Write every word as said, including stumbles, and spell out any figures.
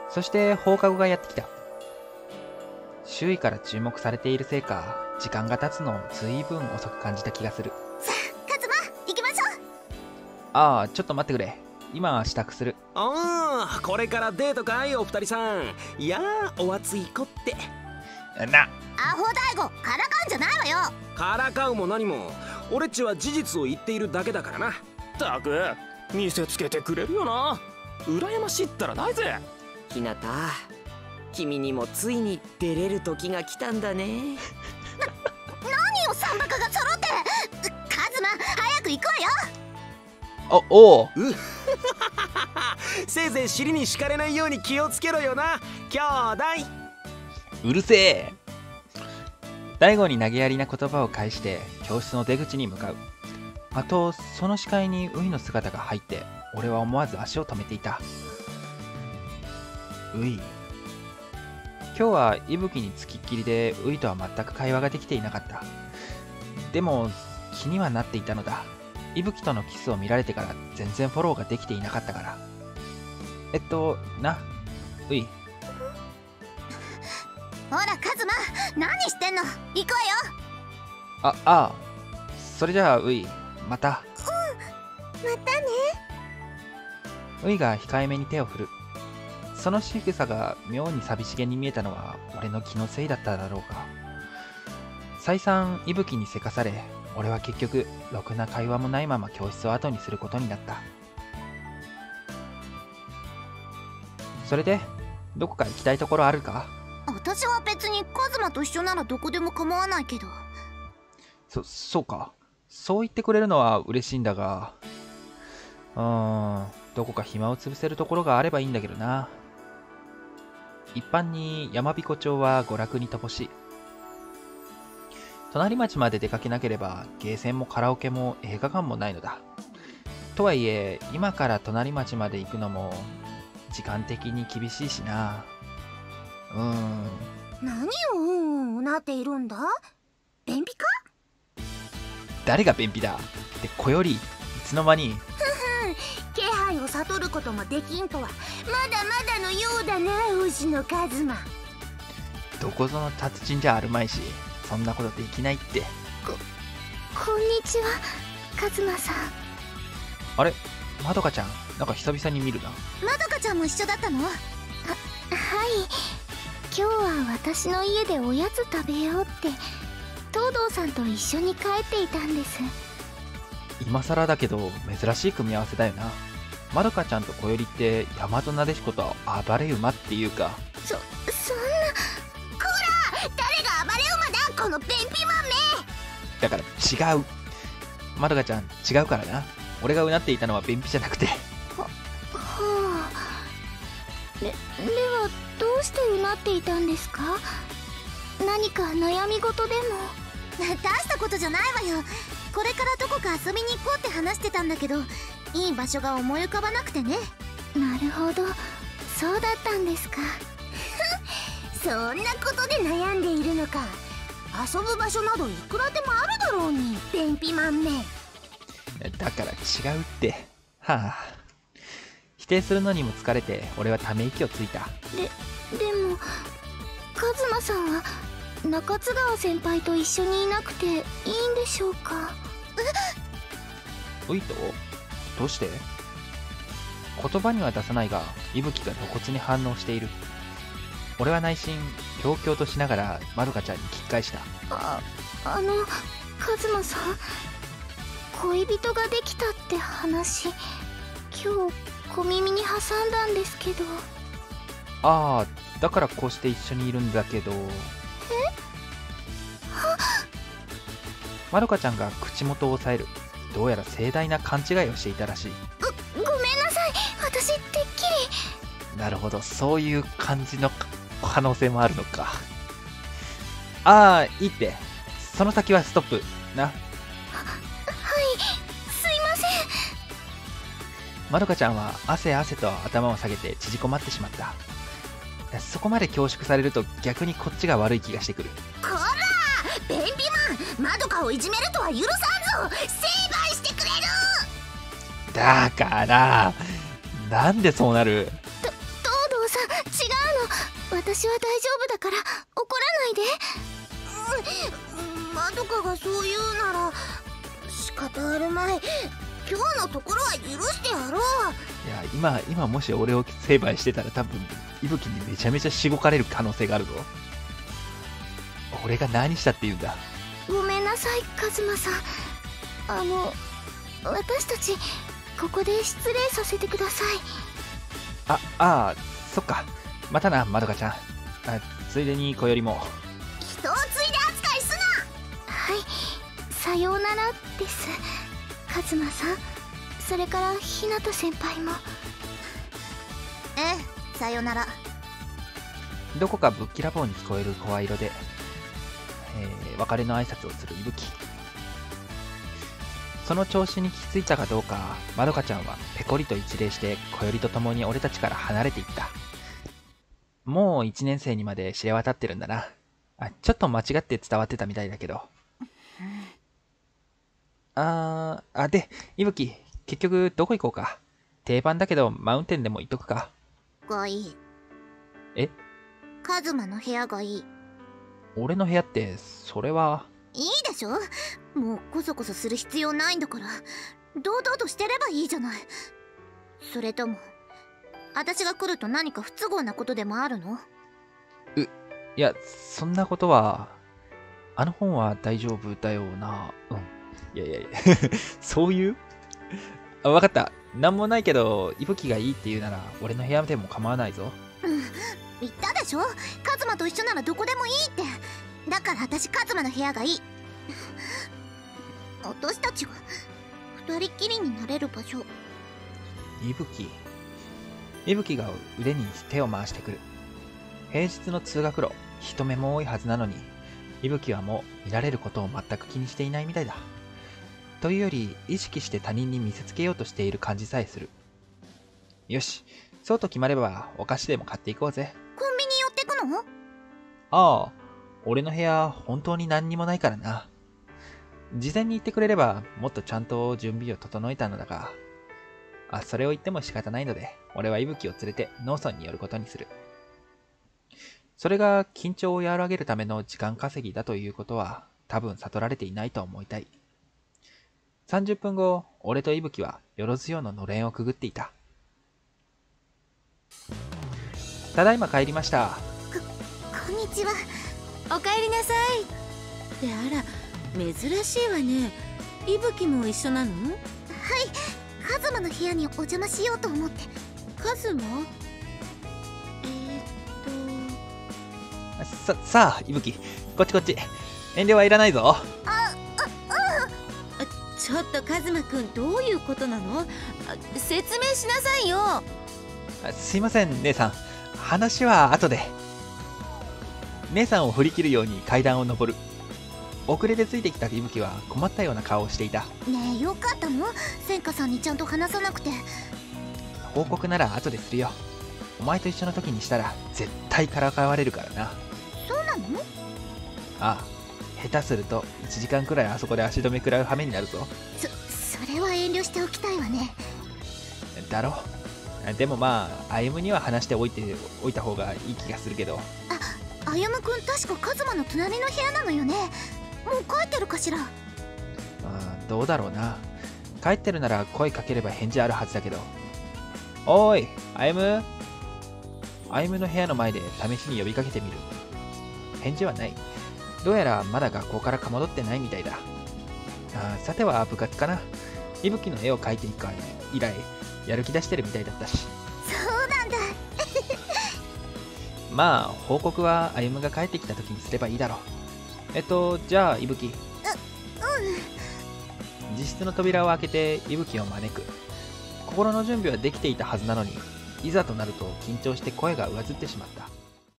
そして放課後がやってきた。周囲から注目されているせいか、時間が経つのをずいぶん遅く感じた気がする。 さあ、カズマ、行きましょう。 ああ、ちょっと待ってくれ。今支度する。 ああ、これからデートかいお二人さん。いやー、お熱い子って。 なアホ大悟、からかうんじゃないわよ。 からかうも何も、俺っちは事実を言っているだけだからな。たく見せつけてくれるよな。羨ましいったらないぜ。 ひなた、君にもついに出れる時が来たんだね。 何よ、三バカが揃って。カズマ、早く行くわよ。 おおううせいぜい尻に敷かれないように気をつけろよな、兄弟。 うるせえ。大悟に投げやりな言葉を返して教室の出口に向かう。あとその視界にウイの姿が入って、俺は思わず足を止めていた。ウイ、今日は息吹につきっきりでウイとは全く会話ができていなかった。でも気にはなっていたのだ。息吹とのキスを見られてから全然フォローができていなかったから。えっとなウイ。 ほらカズマ、何してんの。行くわよ。 あああ、それじゃあウイ、また。 うん、またね。 ウイが控えめに手を振る。その仕草が妙に寂しげに見えたのは俺の気のせいだっただろうか。再三息吹にせかされ、俺は結局ろくな会話もないまま教室を後にすることになった。それでどこか行きたいところあるか？ 私は別にカズマと一緒ならどこでも構わないけど。 そ、そうか。そう言ってくれるのは嬉しいんだが、うーん、どこか暇を潰せるところがあればいいんだけどな。一般に山彦町は娯楽に乏しい。隣町まで出かけなければゲーセンもカラオケも映画館もないのだ。とはいえ今から隣町まで行くのも時間的に厳しいしな。うーん。 何をうんうんなっているんだ。便秘か？ 誰が便秘だってこより、いつの間に。 ふふん、気配を悟ることもできんとはまだまだのようだな、星野カズマ。 どこぞの達人じゃあるまいし、そんなことできないって。 こ、こんにちは、カズマさん。 あれ、まどかちゃん、なんか久々に見るな。 まどかちゃんも一緒だったの？は、はい。今日は私の家でおやつ食べようって東堂さんと一緒に帰っていたんです。 今更だけど珍しい組み合わせだよな。まどかちゃんとこよりって大和なでしこと暴れ馬っていうか。 そ、そんな。こら、誰が暴れ馬だ、この便秘マンめ。 だから違う。まどかちゃん違うからな。俺がうなっていたのは便秘じゃなくて。 は、はあ。で、ではどうしてうなっていたんですか？何か悩み事でも？大したことじゃないわよ。これからどこか遊びに行こうって話してたんだけど、いい場所が思い浮かばなくてね。なるほど、そうだったんですか。そんなことで悩んでいるのか。遊ぶ場所などいくらでもあるだろうに、便秘マンめ。 だから違うって。はあ。否定するのにも疲れて俺はため息をついた。 で、でもカズマさんは中津川先輩と一緒にいなくていいんでしょうか？ おいと、どうして？言葉には出さないが息吹が露骨に反応している。俺は内心ひょうきょうとしながらまどかちゃんに聞き返した。 あ、あのカズマさん、恋人ができたって話今日小耳に挟んだんですけど。 ああ、だからこうして一緒にいるんだけど。え？ はっ。 まどかちゃんが口元を押さえる。どうやら盛大な勘違いをしていたらしい。 ご、ごめんなさい、私てっきり。 なるほど、そういう感じの可能性もあるのか。ああ、いいって。その先はストップな。 は、はい、すいません。 まどかちゃんは汗汗と頭を下げて縮こまってしまった。そこまで恐縮されると逆にこっちが悪い気がしてくる。 こら便秘マン、まどかをいじめるとは許さんぞ。成敗してくれる。 だからなんでそうなる？ と東堂さん、違私は大丈夫だから怒らないで。うん、まどかがそう言うなら仕方あるまい。今日のところは許してやろう。 いや、今、今もし俺を成敗してたら多分、いぶきにめちゃめちゃしごかれる可能性があるぞ。俺が何したって言うんだ。 ごめんなさい、カズマさん。あの、私たち、ここで失礼させてください。 あ、ああ、そっか。またな、まどかちゃん。あ、ついでに小よりも。 人をついで扱いすな。はい、さようならです。カズマさん、それから日向先輩も。ええ、さようなら。 どこかぶっきらぼうに聞こえる声色で、えー、別れの挨拶をするいぶき。その調子に気づいたかどうか、まどかちゃんはペコリと一礼して小よりと共に俺たちから離れていった。もう一年生にまで知れ渡ってるんだな。あ、ちょっと間違って伝わってたみたいだけど。あー、あ、で、いぶき、結局どこ行こうか。定番だけどマウンテンでも行っとくか。 がいい。 え？ カズマの部屋がいい。 俺の部屋って、それは。 いいでしょ。もうこそこそする必要ないんだから、堂々としてればいいじゃない。それとも私が来ると何か不都合なことでもあるの？ う、いや、そんなことは。あの本は大丈夫だよな。うん。いやいやいや、そういうあ、わかった。なんもないけど、いぶきがいいって言うなら、俺の部屋でも構わないぞ。 うん、言ったでしょ。カズマと一緒ならどこでもいいって。だから私カズマの部屋がいい。私たちが二人っきりになれる場所。 いぶき。いぶきが腕に手を回してくる。平日の通学路、人目も多いはずなのに、いぶきはもう見られることを全く気にしていないみたいだ。というより、意識して他人に見せつけようとしている感じさえする。よし、そうと決まればお菓子でも買っていこうぜ。 コンビニ寄ってくの？ ああ、俺の部屋本当に何にもないからな。事前に言ってくれればもっとちゃんと準備を整えたのだが、あ、それを言っても仕方ないので、俺は息吹を連れて農村に寄ることにする。それが緊張を和らげるための時間稼ぎだということは多分悟られていないと思いたい。さんじゅっぷんご、俺と息吹はよろずよののれんをくぐっていた。ただいま帰りました。 こんにちは。 おかえりなさい。ってあら、珍しいわね。いぶきも一緒なの？ はい、カズマの部屋にお邪魔しようと思って。 カズマ？ えー、っさ、さあ、いぶき、こっちこっち。遠慮はいらないぞ。 あ、 ちょっとカズマくん、どういうことなの？説明しなさいよ。 すいません、姉さん。話は後で。姉さんを振り切るように階段を上る。遅れてついてきたいぶきは困ったような顔をしていた。 ねえ、よかったの？千花さんにちゃんと話さなくて。 報告なら後でするよ。お前と一緒の時にしたら絶対からかわれるからな。 そうなの？ ああ、下手するといちじかんくらいあそこで足止め食らう羽目になるぞ。 そ、それは遠慮しておきたいわね。 だろ。でもまあ、歩夢には話しておいておいた方がいい気がするけど。 あ、歩夢くん確かカズマの隣の部屋なのよね。もう帰ってるかしら？ ああ、どうだろうな。帰ってるなら声かければ返事あるはずだけど。おーい、歩夢。歩夢の部屋の前で試しに呼びかけてみる。返事はない。どうやらまだ学校からか戻ってないみたいだ。あ、さては部活かな。いぶきの絵を描いていく以来、やる気出してるみたいだったし。 そうなんだ。 まあ、報告は歩夢が帰ってきた時にすればいいだろう。えっと、じゃあ、いぶき。 う、うん。 自室の扉を開けていぶきを招く。心の準備はできていたはずなのに、いざとなると緊張して声が上ずってしまった。